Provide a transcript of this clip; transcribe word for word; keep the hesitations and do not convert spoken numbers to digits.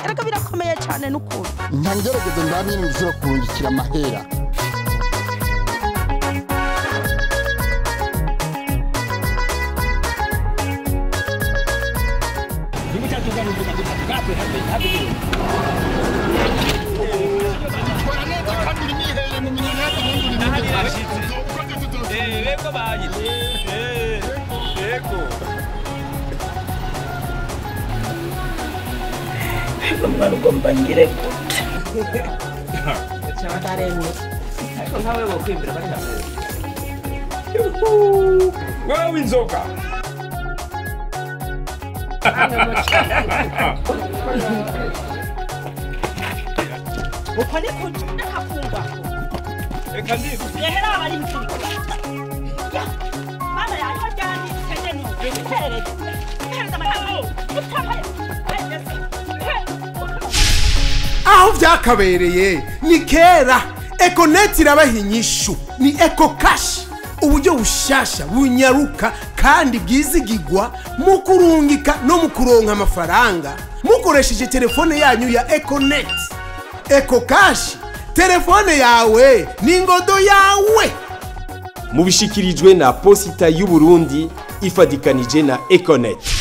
erega birakomeye cyane n'ukuri ntangerageze ndabine ndishobora kurungikira amahera Mwana ugomba ngire gute cyangwa taremye ariko nkawe wo kwimbira bari hamwe wewe winzoka ukone ko nakafungwa eka ndi yehera abari mukiri mana yaje cyane tegeno yeterere hereza amatango utahaye aho byakabereye ni kera Econet irabaha inyishu ni Eco Cash uburyo bushasha bunyaruka kandi bwizigirwa mu kurungika no mu kuronka amafaranga mukoresheje telefone yanyu ya Econet. Eco Cash telefone yawe ni ngodo yawe. Mubishikirijwe na Posita y'u Burundi ifadikanije na Econet.